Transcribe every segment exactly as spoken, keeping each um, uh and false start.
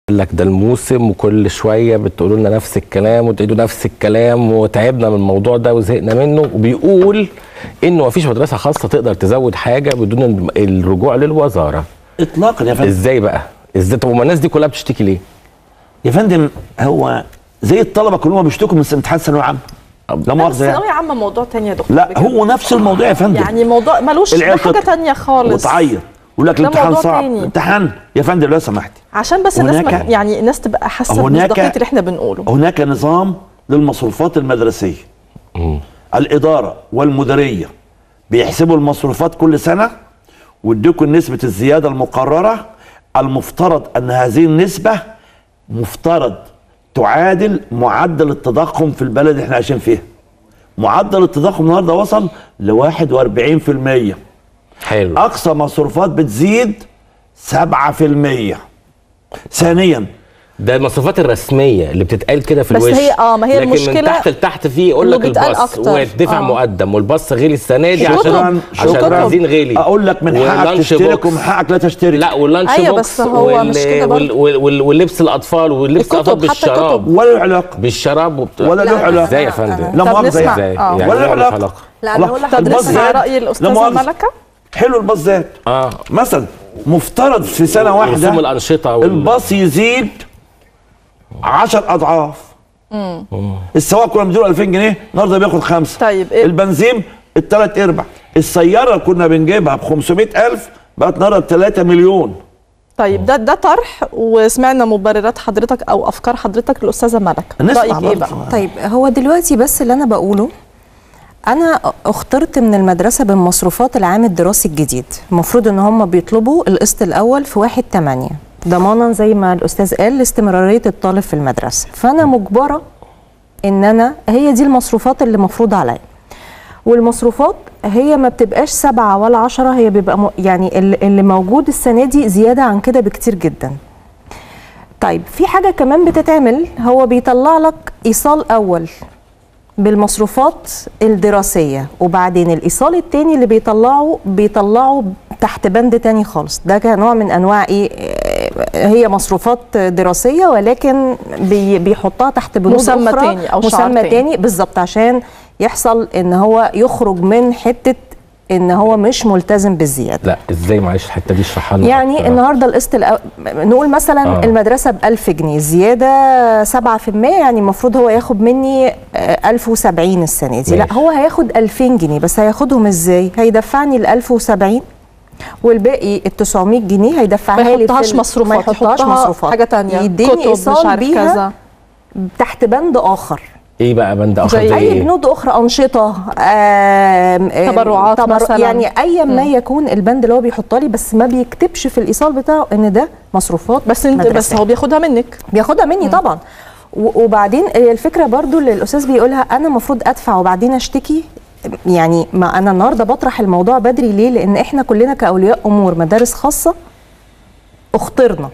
قال لك ده الموسم وكل شويه بتقولوا لنا نفس الكلام وتعيدوا نفس الكلام وتعبنا من الموضوع ده وزهقنا منه، وبيقول انه مفيش مدرسه خاصه تقدر تزود حاجه بدون الرجوع للوزاره اطلاقا يا فندم. ازاي بقى؟ ازاي؟ طب وما الناس دي كلها بتشتكي ليه؟ يا فندم هو زي الطلبه كلهم بيشتكوا من امتحان ثانويه عامه. لا مؤاخذه يعني. ثانويه عامه موضوع تاني يا دكتور. لا هو نفس الموضوع يا فندم. يعني موضوع ملوش حاجه تانيه خالص. وتعيط يقول لك الامتحان صعب. الامتحان يا فندم لو سمحتي عشان بس الناس يعني الناس تبقى حاسه بمصداقيه اللي احنا بنقوله. هناك نظام للمصروفات المدرسيه. مم. الاداره والمديريه بيحسبوا المصروفات كل سنه ويدوكوا نسبه الزياده المقرره. المفترض ان هذه النسبه مفترض تعادل معدل التضخم في البلد اللي احنا عايشين فيها. معدل التضخم النهارده وصل ل واحد وأربعين في المية. حلو. اقصى مصروفات بتزيد سبعة في المية. ثانيا ده المصروفات الرسميه اللي بتتقال كده في الوش، بس هي اه ما هي لكن المشكله من تحت لتحت فيه يقول لك الباص ويدفع آه. مقدم والباص غلي السنه دي عشان عشان البنزين غلي. اقول لك من حقك تشترك ومن حقك لا تشترك. لا واللانش أيوة بوكس وال... وال... واللبس الاطفال واللبس الاطفال بالشراب ولا له علاقه بالشراب وبت... ولا له علاقه. ازاي يا فندم؟ لا مؤاخذه ازاي يعني ولا له علاقه. لا انا هقول لحضرتك نسمع راي الاستاذه ملكه. حلو الباص زاد اه مثلا مفترض في سنه واحده رسوم الانشطه وال... الباص يزيد عشر اضعاف. امم السواق كنا بنديله ألفين جنيه النهارده بياخد خمسه. طيب إيه؟ البنزين الثلاث ارباع. السياره اللي كنا بنجيبها ب خمسمائة ألف بقت النهارده ب ثلاثة مليون. طيب ده ده طرح وسمعنا مبررات حضرتك او افكار حضرتك للاستاذه ملكه. رايك ايه بقى؟ طيب هو دلوقتي بس اللي انا بقوله انا اخترت من المدرسه بمصروفات العام الدراسي الجديد. المفروض ان هم بيطلبوا القسط الاول في واحد تمانية ضمانا زي ما الاستاذ قال لاستمراريه الطالب في المدرسه. فانا مجبره ان انا هي دي المصروفات اللي مفروض عليا. والمصروفات هي ما بتبقاش سبعة ولا عشرة، هي بيبقى يعني اللي موجود السنه دي زياده عن كده بكتير جدا. طيب في حاجه كمان بتتعمل، هو بيطلع لك ايصال اول بالمصروفات الدراسيه، وبعدين الايصال الثاني اللي بيطلعه بيطلعه تحت بند تاني خالص. ده كنوع من انواع ايه، هي مصروفات دراسيه ولكن بي بيحطها تحت بنود مسمى اخرى تاني او مسمى تاني بالظبط، عشان يحصل ان هو يخرج من حته ان هو مش ملتزم بالزياده. لا ازاي؟ معلش الحته دي اشرحها لنا. يعني أكتر. النهارده القسط الأو... نقول مثلا آه. المدرسه ب ألف جنيه زياده سبعة في المية، يعني المفروض هو ياخد مني ألف وسبعين السنه دي. ماشي. لا هو هياخد ألفين جنيه بس هياخدهم ازاي؟ هيدفعني ال ألف وسبعين والباقي ال تسعمائة جنيه هيدفعها لي. ما يحطهاش مصروفات، ما يحطهاش مصروفات، حاجه ثانيه يديني ايصال بيها كذا تحت بند اخر. ايه بقى بند اخر؟ زي اي بنود اخرى، انشطه آم آم تبرعات تبر... مثلا، يعني اي ما يكون البند اللي هو بيحطها لي، بس ما بيكتبش في الايصال بتاعه ان ده مصروفات بس انت مدرسة. بس هو بياخدها منك بياخدها مني مم. طبعا. وبعدين الفكره برضو اللي الاستاذ بيقولها انا المفروض ادفع وبعدين اشتكي. يعني ما انا النهارده بطرح الموضوع بدري ليه؟ لان احنا كلنا كاولياء امور مدارس خاصه اخترنا،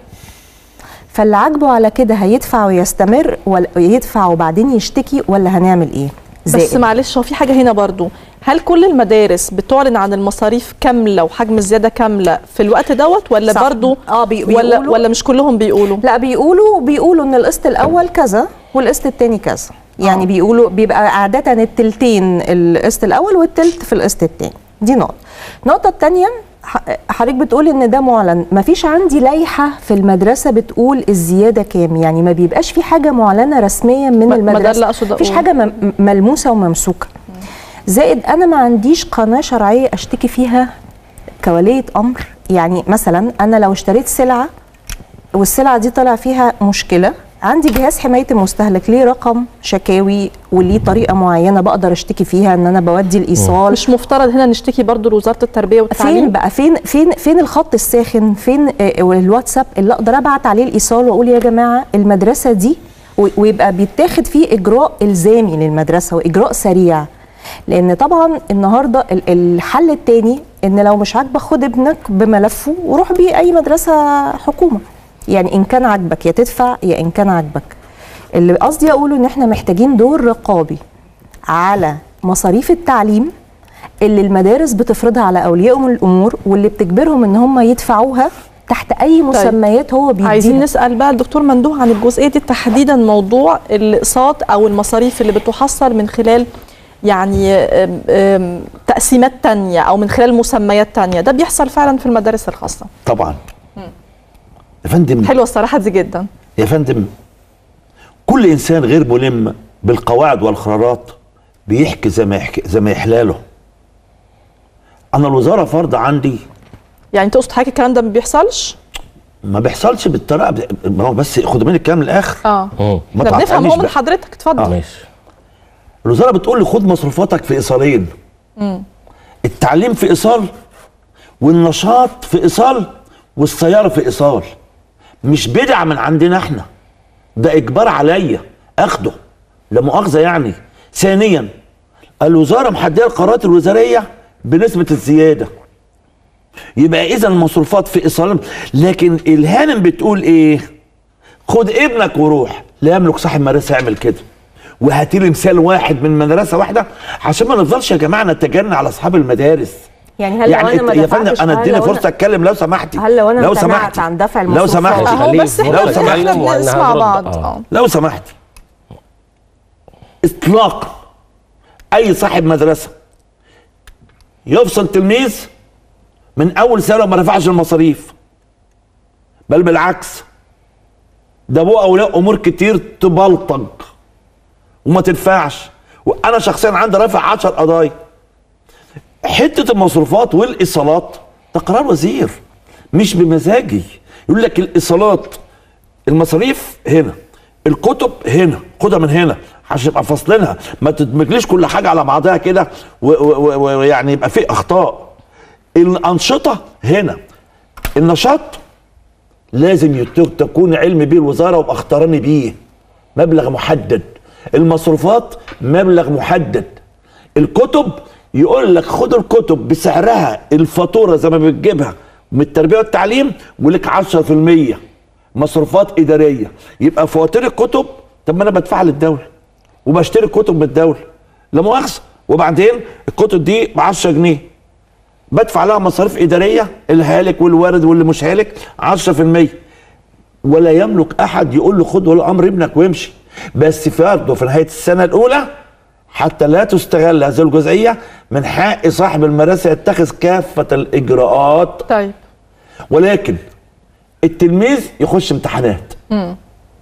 فاللي عاجبه على كده هيدفع ويستمر، ولا يدفع وبعدين يشتكي، ولا هنعمل ايه؟ زائد. بس معلش هو في حاجه هنا برضو، هل كل المدارس بتعلن عن المصاريف كامله وحجم الزياده كامله في الوقت دوت، ولا صح. برضو اه بي ولا ولا مش كلهم بيقولوا؟ لا بيقولوا بيقولوا ان القسط الاول كذا والقسط الثاني كذا. يعني آه. بيقولوا بيبقى عاده التلتين القسط الاول والتلت في القسط الثاني. دي نقطه. النقطه الثانيه حضرتك بتقول ان ده معلن، ما فيش عندي لائحه في المدرسه بتقول الزياده كام، يعني ما بيبقاش في حاجه معلنه رسميا من المدرسه، ما فيش حاجه ملموسه وممسوكه. زائد انا ما عنديش قناه شرعيه اشتكي فيها كوليه امر. يعني مثلا انا لو اشتريت سلعه والسلعه دي طلع فيها مشكله، عندي جهاز حمايه المستهلك ليه رقم شكاوي وليه طريقه معينه بقدر اشتكي فيها ان انا بودي الايصال. مش مفترض هنا نشتكي برضو لوزاره التربيه والتعليم؟ فين بقى فين فين فين الخط الساخن؟ فين الواتساب اللي اقدر ابعت عليه الايصال واقول يا جماعه المدرسه دي، ويبقى بيتاخد فيه اجراء الزامي للمدرسه واجراء سريع. لان طبعا النهارده الحل الثاني ان لو مش عاجبك خد ابنك بملفه وروح بيه اي مدرسه حكومه. يعني ان كان عاجبك يا تدفع يا ان كان عاجبك. اللي قصدي اقوله ان احنا محتاجين دور رقابي على مصاريف التعليم اللي المدارس بتفرضها على اولياء الامور واللي بتجبرهم ان هم يدفعوها تحت اي مسميات هو بيديها. عايزين نسال بقى الدكتور مندوح عن الجزئيه دي تحديدا، موضوع الاقساط او المصاريف اللي بتحصل من خلال يعني أم أم تقسيمات تانية او من خلال مسميات تانية، ده بيحصل فعلا في المدارس الخاصه؟ طبعا يا فندم. حلوه الصراحه دي جدا يا فندم. كل انسان غير ملم بالقواعد والقرارات بيحكي زي ما يحكي زي ما يحلاله. انا الوزاره فرض عندي. يعني تقصد حضرتك الكلام ده ما بيحصلش؟ ما بيحصلش بالطريقه، ما هو بس خد مني الكلام للاخر. اه ما احنا بنفهم هو من بقى. حضرتك، اتفضل. آه. ماشي. الوزاره بتقول لي خد مصروفاتك في ايصالين. امم التعليم في ايصال، والنشاط في ايصال، والسياره في ايصال. مش بدعه من عندنا احنا، ده اجبار عليا اخده، لا مؤاخذه يعني. ثانيا الوزاره محدده القرارات الوزاريه بنسبه الزياده، يبقى اذا المصروفات في ايصال. لكن الهانم بتقول ايه؟ خد ابنك وروح. لا يملك صاحب مدرسه يعمل كده. وهاتي لي مثال واحد من مدرسه واحده عشان ما نفضلش يا جماعه نتجنى على اصحاب المدارس. يعني هل يعني لو انا ما يا فندم دفعتش، انا هل اديني لو فرصه أنا- اتكلم لو سمحتي. هل لو انا لو امتنعت سمحتي عن دفع لو المصروفات؟ سمحتي اهو بس احنا لو سمحتي احنا بنسمع بعض. اه لو سمحتي اطلاق اي صاحب مدرسه يفصل تلميذ من اول سنه ما دفعش المصاريف، بل بالعكس ده ابوه اولياء امور كتير تبلطج وما تدفعش. وانا شخصيا عندي رافع عشر قضايا. حته المصروفات والايصالات ده قرار وزير مش بمزاجي. يقول لك الايصالات المصاريف هنا، الكتب هنا، خدها من هنا عشان يبقى فاصلينها، ما تدمجليش كل حاجه على بعضها كده ويعني يبقى في اخطاء. الانشطه هنا، النشاط لازم تكون علم بيه الوزاره وابقى اختارني بيه، مبلغ محدد. المصروفات مبلغ محدد. الكتب يقول لك خد الكتب بسعرها الفاتوره زي ما بتجيبها من التربيه والتعليم، ولك عشرة في المية مصروفات اداريه. يبقى فواتير الكتب، طب ما انا بدفعها للدوله وبشتري كتب من الدوله لا مؤاخذه، وبعدين الكتب دي ب عشرة جنيه بدفع لها مصاريف اداريه، الهالك والوارد واللي مش هالك عشرة في المية. ولا يملك احد يقول له خد ولي امر ابنك وامشي، بس فرضه في نهايه السنه الاولى حتى لا تستغل هذه الجزئيه من حق صاحب المدرسه يتخذ كافه الاجراءات. طيب ولكن التلميذ يخش امتحانات. امم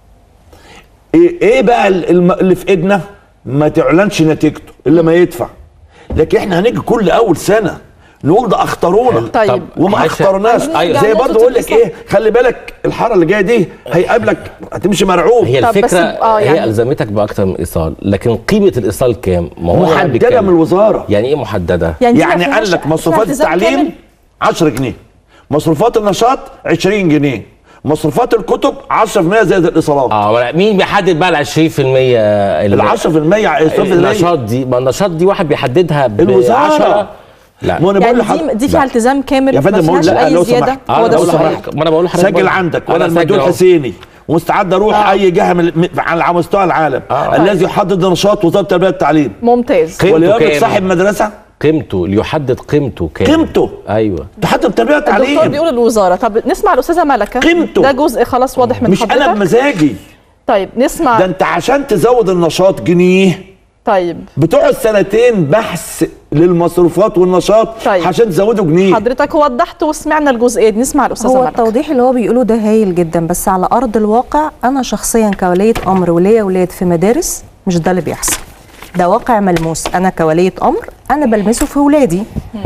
ايه ايه بقى اللي في ايدنا؟ ما تعلنش نتيجته الا ما يدفع. لكن احنا هنيجي كل اول سنه نقول ده اختارونا. طيب وما اختارناش. زي برضه اقول لك ايه، خلي بالك الحاره اللي جايه دي هيقابلك هتمشي مرعوب. هي طب الفكره بس- آه يعني- هي الزمتك باكتر من ايصال، لكن قيمه الايصال كام؟ ما هو قاعد محدده بيتكلم. من الوزاره. يعني ايه محدده؟ يعني, دي ما يعني فيهاش- قال لك فيها مصروفات التزام التعليم كامل؟ عشرة جنيه، مصروفات النشاط عشرين جنيه، مصروفات الكتب عشرة في المية زائد الايصالات. اه مين بيحدد بقى ال عشرين في المية؟ ال عشرة في المية النشاط دي، ما النشاط دي واحد بيحددها ب الوزارة. عشرة. لا ما انا بقول يعني لحضرتك دي, دي فيها لا. التزام كامل يا فندم ما بقول فيهاش لا، اي لو زياده؟ سمحت. اه هو انا ده بقول السؤال. لحضرتك، ما انا بقول لحضرتك سجل برضه. عندك أنا وانا سجل المندوب أهو. حسيني ومستعد اروح آه. اي جهه من من- على مستوى العالم. آه. الذي يحدد نشاط وزاره التربيه والتعليم ممتاز. قيمته وليملك كام؟ صاحب مدرسه قيمته ليحدد قيمته كام؟ قيمته. ايوه تحدد التربيه الدكتور والتعليم بيقول الوزاره. طب نسمع الاستاذه ملكه. قيمته. ده جزء خلاص واضح من مش حضرتك. انا بمزاجي. طيب نسمع. ده انت عشان تزود النشاط جنيه طيب بتقعد سنتين بحث للمصروفات والنشاط طيب. عشان تزوده جنيه. حضرتك وضحت وسمعنا الجزئيه دي، نسمع الاستاذه هو ملكه. التوضيح اللي هو بيقوله ده هايل جدا، بس على ارض الواقع انا شخصيا كوليه امر وليا اولاد في مدارس مش ده اللي بيحصل. ده واقع ملموس، انا كوليه امر انا بلمسه في ولادي.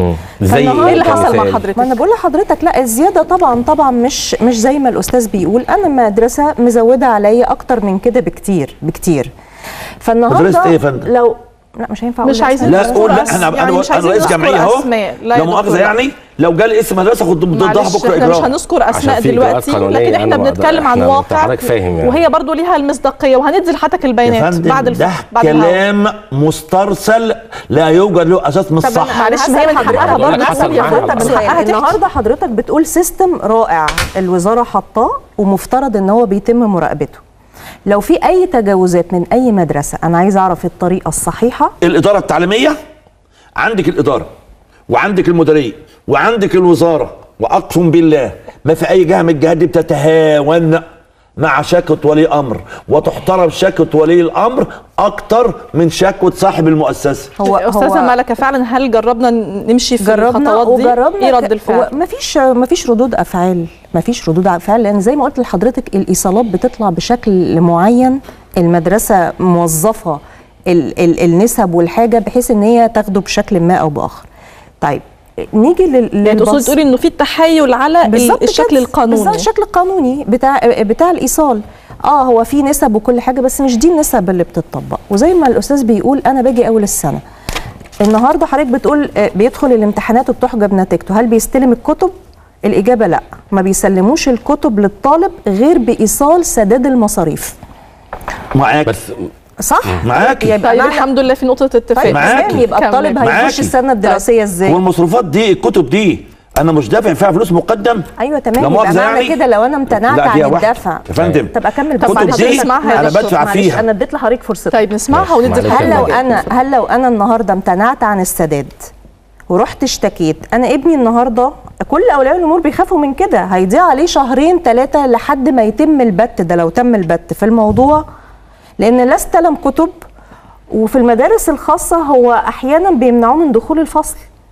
زي فالنهارده ايه اللي كمثال. حصل مع حضرتك؟ ما انا بقول لحضرتك لا، الزياده طبعا طبعا مش مش زي ما الاستاذ بيقول. انا مدرسه مزوده عليا اكتر من كده بكتير بكتير. فالنهارده مدرسة ايه يا فندم؟ لو لا مش هينفع أقول مش عايزين لا نذكر قول لا أس- انا يعني انا مش انا عايزين رئيس نذكر جمعيه اهو. أسماء. لا لا يا مؤاخذه دكتور. يعني لو جالي اسم مدرسه خد ضدها معلش بكره احنا مش اجراء. هنذكر اسماء عشان في إجراءات دلوقتي، قانونية لكن أنا احنا بقدر- بنتكلم عن إحنا واقع حضرتك فاهم يعني. وهي برضو ليها المصداقيه، وهندي لحضرتك يا البيانات فندم بعد الف... ده بعد الهوا. كلام مسترسل لا يوجد له اساس من طب الصح. أنا- معلش، ما هي من حقها بقول لك برضه حصل تسأل يا معانا فندم، بقى. من حقها تحكي. النهارده حضرتك بتقول سيستم رائع الوزاره حطاه ومفترض ان هو بيتم مراقبته. لو في اي تجاوزات من اي مدرسه انا عايز اعرف الطريقه الصحيحه. الاداره التعليميه عندك الاداره وعندك المديريه وعندك الوزاره، واقسم بالله ما في اي جهه من الجهات دي بتتهاون مع شكوى ولي امر، وتحترم شكوى ولي الامر اكتر من شكوى صاحب المؤسسه. هو استاذه ملكه فعلا هل جربنا نمشي في جربنا الخطوات دي؟ وجربنا ايه رد الفعل؟ ما فيش ما فيش ردود افعال، ما فيش ردود افعال، لان زي ما قلت لحضرتك الايصالات بتطلع بشكل معين، المدرسه موظفه ال ال النسب والحاجه بحيث ان هي تاخده بشكل ما او باخر. طيب نيجي لل يعني تقصدي تقولي انه في التحايل على الشكل القانوني، بالظبط الشكل القانوني بتاع بتاع الايصال. اه هو في نسب وكل حاجه، بس مش دي النسب اللي بتطبق. وزي ما الاستاذ بيقول انا باجي اول السنه، النهارده حضرتك بتقول بيدخل الامتحانات وبتحجب نتيجته، هل بيستلم الكتب؟ الاجابه لا، ما بيسلموش الكتب للطالب غير بايصال سداد المصاريف. معاك بس صح؟ معاكي. طيب الحمد لله في نقطه اتفاق. طيب معاكي. يبقى الطالب هيخش السنه الدراسيه ازاي؟ والمصروفات دي الكتب دي انا مش دافع فيها فلوس مقدم. ايوه تمام، يبقى معنى يعني كده لو انا امتنعت عن الدفع يا فندم طب اكمل بس الكتب دي اسمعها انا بدفع فيها. انا اديت لحضرتك فرصتك. طيب نسمعها وندي معلش. هل لو انا هل لو انا النهارده امتنعت عن السداد ورحت اشتكيت، انا ابني النهارده كل اولياء الامور بيخافوا من كده، هيضيع عليه شهرين ثلاثه لحد ما يتم البت، ده لو تم البت في الموضوع، لان لا استلم كتب. وفي المدارس الخاصه هو احيانا بيمنعوه من دخول الفصل،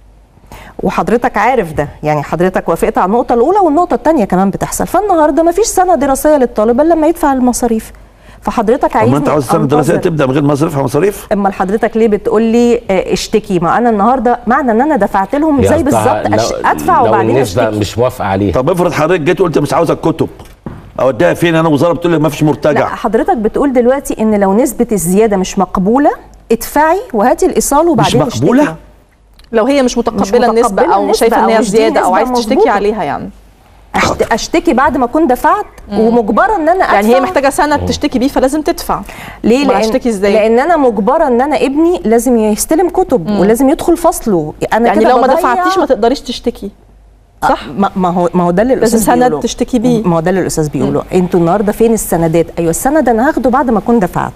وحضرتك عارف ده، يعني حضرتك وافقت على النقطه الاولى والنقطه الثانيه كمان بتحصل. فالنهارده ما فيش سنه دراسيه للطالب الا لما يدفع المصاريف. فحضرتك عايز اما انت عاوز السنه الدراسيه تبدا من غير مصاريفها مصاريف؟ اما حضرتك ليه بتقول لي اشتكي؟ ما انا النهارده معنى ان انا دفعت لهم زي بالظبط ادفع وبعدين اشتكي. لو النسبه مش موافقه عليها. طب افرض حضرتك جيت قلت مش عاوز الكتب، اوديها فين؟ انا وزاره بتقول لي ما فيش مرتجع. لا حضرتك بتقول دلوقتي ان لو نسبه الزياده مش مقبوله ادفعي وهاتي الايصال وبعدين مش مقبوله اشتكي. لو هي مش متقبله, مش متقبلة النسبه او شايفه ان هي زياده او عايز تشتكي عليها، يعني أشت... اشتكي بعد ما اكون دفعت ومجبره ان انا ادفع. يعني هي محتاجه سند تشتكي بيه فلازم تدفع. ليه؟ لان اشتكي ازاي؟ لان انا مجبره ان انا ابني لازم يستلم كتب مم. ولازم يدخل فصله. انا يعني كده لو ما بضيع... دفعتيش ما تقدريش تشتكي، صح؟ ما هو ما هو ده اللي الاستاذ لازم سند تشتكي بيه. ما هو ده اللي الاستاذ بيقوله. انتوا النهارده فين السندات؟ ايوه السند انا هاخده بعد ما اكون دفعت،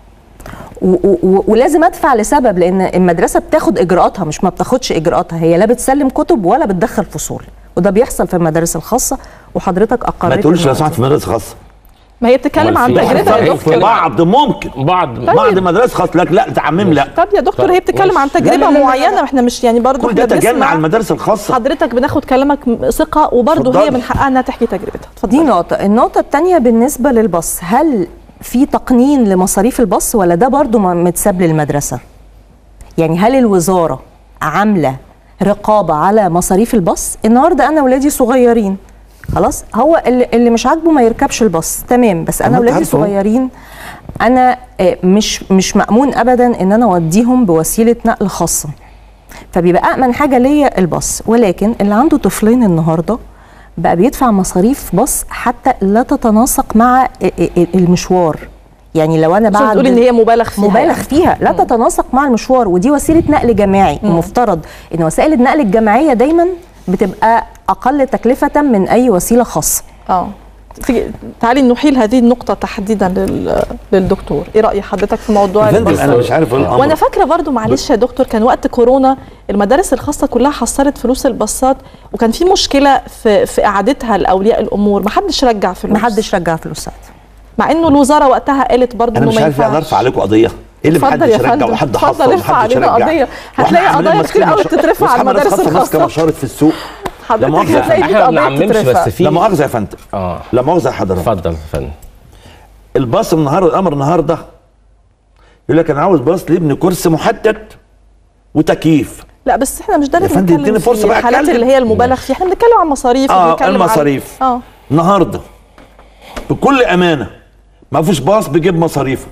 ولازم ادفع لسبب، لان المدرسه بتاخد اجراءاتها مش ما بتاخدش اجراءاتها، هي لا بتسلم كتب ولا بتدخل فصول، وده بيحصل في المدارس الخاصه وحضرتك اقريت. ما تقولش لو سمحت في مدارس خاصه. ما هي بتتكلم عن تجربه يا دكتور. بعض ممكن بعض طيب. بعض المدارس خاصه لك لا تعمم لا. طب يا دكتور هي بتتكلم عن تجربه لا لا لا معينه واحنا مش يعني برضه كل ده تجمع على المدارس الخاصه. حضرتك بناخد كلامك ثقه وبرضه هي من حقها انها تحكي تجربتها. اتفضلي. دي نقطه. النقطه الثانيه بالنسبه للباص، هل في تقنين لمصاريف الباص ولا ده برضو متساب للمدرسة؟ يعني هل الوزارة عاملة رقابة على مصاريف الباص؟ النهاردة أنا ولادي صغيرين خلاص، هو اللي, اللي مش عاجبه ما يركبش الباص تمام، بس أنا ولادي صغيرين، أنا مش مش مأمون أبدا إن أنا أوديهم بوسيلة نقل خاصة، فبيبقى أأمن حاجة ليا الباص. ولكن اللي عنده طفلين النهاردة بقى بيدفع مصاريف باص حتى لا تتناسق مع المشوار. يعني لو انا بعد بتقولي ان هي مبالغ فيها مبالغ يعني. فيها لا مم. تتناسق مع المشوار، ودي وسيله نقل جماعي، ومفترض ان وسائل النقل الجماعيه دايما بتبقى اقل تكلفه من اي وسيله خاصه. اه تعالي نحيل هذه النقطة تحديدا لل... للدكتور، ايه رأي حضرتك في موضوع الباص؟ انا مش عارف الامر. وانا فاكرة برضو معلش يا دكتور كان وقت كورونا المدارس الخاصة كلها حصلت فلوس الباصات، وكان في مشكلة في في اعادتها لاولياء الامور، ما حدش رجع فلوس. ما حدش رجع فلوسات، مع انه الوزارة وقتها قالت برضو انه ما ينفعش. انا مش عارف ارفع عليكم قضية. ايه اللي محدش رجع وحد حصل ومحدش رجع؟ قضية هتلاقي قضايا كتير قوي بتترفع على المدارس الخاصة. ماسكة مشارط في السوق. لا مؤاخذة احنا ما بنعممش بس في لا مؤاخذة يا فندم. اه لا مؤاخذة يا حضرتك. اتفضل يا فندم. الباص النهارده الامر النهارده يقول لك انا عاوز باص لابني كرسي محدد وتكييف. لا بس احنا مش ده اللي بنتكلم فيه، الحالات اللي هي المبالغ فيها، احنا بنتكلم عن مصاريف. اه المصاريف. اه النهارده بكل امانه ما فيش باص بيجيب مصاريفه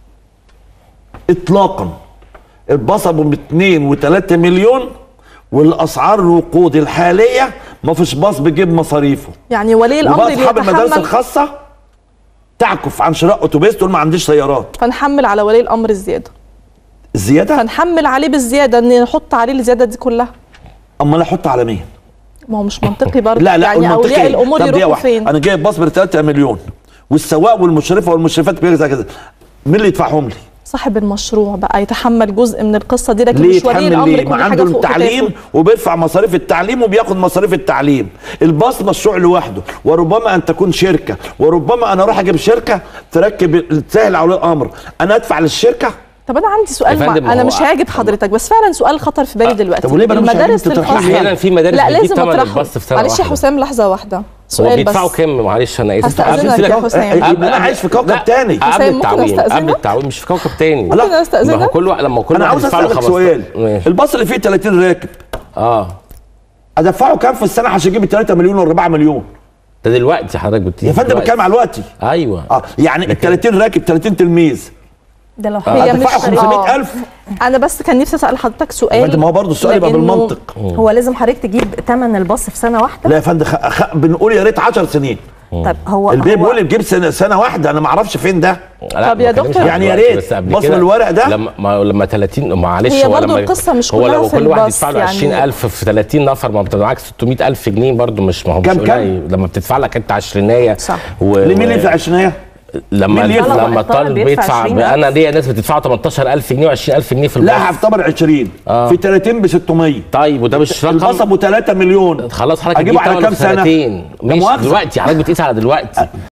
اطلاقا. الباص ابو اتنين وتلاتة مليون، والاسعار الوقود الحاليه ما فيش باص بيجيب مصاريفه. يعني ولي الامر اللي اصحاب المدارس الخاصه تعكف عن شراء اتوبيس تقول ما عنديش سيارات، فنحمل على ولي الامر الزياده. الزياده؟ فنحمل عليه بالزياده، ان نحط عليه الزياده دي كلها. امال احط على مين؟ ما هو مش منطقي برضه. لا لا يعني اولياء الامور يروحوا فين؟ انا جايب باص ب تلاتة مليون والسواق والمشرفه والمشرفات كده كده، مين اللي يدفعهم لي؟ صاحب المشروع بقى يتحمل جزء من القصه دي، لكن ليه مش ولي يتحمل الامر ليه؟ كل ما حاجه عنده فوق التعليم كتافه. وبيدفع مصاريف التعليم وبياخد مصاريف التعليم. الباص مشروع لوحده، وربما ان تكون شركه، وربما انا اروح اجيب شركه تركب تسهل على الامر، انا ادفع للشركه. طب انا عندي سؤال، يا مع... فندم، انا هو- مش هاجب حضرتك، بس فعلا سؤال خطر في بالي دلوقتي. طب وليه بقى مش عايزين المدارس تطرحيه؟ الخاصه احيانا في مدارس لا بتجيب لازم ثمن اطرحه. الباص في سنه معلش يا واحدة. حسام لحظه واحده، هو سؤال بيدفعوا بس. كام؟ معلش انا اسف. هستأذنك قبل- يا قبل- حسام. قبل- انا عايش في كوكب لا، تاني. قبل حسام، ممكن التعويم، قبل أستأذنك؟ التعويم مش في كوكب تاني. ممكن ما هو استاذنك؟ كل واحد لما كل انا واحد عاوز يدفع له اسالك خمستاشر. سؤال، ماشي. الباص اللي فيه ثلاثين راكب اه ادفعه كام في السنه عشان اجيب ثلاثة مليون ولا أربعة مليون؟ ده دلوقتي حضرتك بتيجي يا فندم دلوقتي. بتكلم على الوقتي. ايوه اه يعني ال ثلاثين راكب ثلاثين تلميذ ده لو هي ادفعه مش- خمسمائة ألف. انا بس كان نفسي اسال حضرتك سؤال. فانت ما هو برضه السؤال يبقى لأنه- بالمنطق. هو لازم حضرتك تجيب ثمن الباص في سنه واحده؟ لا يا فندم خ... خ... بنقول يا ريت عشر سنين. طب هو البيه هو بيقول لي تجيب سنه سنه واحده، انا ما اعرفش فين ده. لا، طب ما يا بتكلمش دكتور- عن يعني يا دلوقتي، ريت بس قبل بص كده الورق ده. لما ما لما ثلاثين معلش هي هو برضو لما القصة مش هو كلها لو في كل واحد الباص يدفع له يعني. عشرين ألف في ثلاثين نفر، ما انت معاك ستمائة ألف جنيه برضه، مش ما هو مش كام- كام؟ قليل لما بتدفع لك انت عشرينيه. صح. و... لمين اللي و- في عشرينيه؟ لما مين اللي يدفع؟ لما الطالب الطالب بيدفع بيدفع عشرين ألف. انا ليا ناس بتدفع تمنتاشر ألف جنيه وعشرين ألف جنيه في الباص. لا هفتبر عشرين آه. في ثلاثين ب ستمائة. طيب وده مش رقم. الباص ابو ثلاثة مليون خلاص حضرتك اجيبه هتجيب على ثمنه كام في سنه؟ سنتين. لا مش مؤاخذة. دلوقتي حضرتك بتقيس على دلوقتي.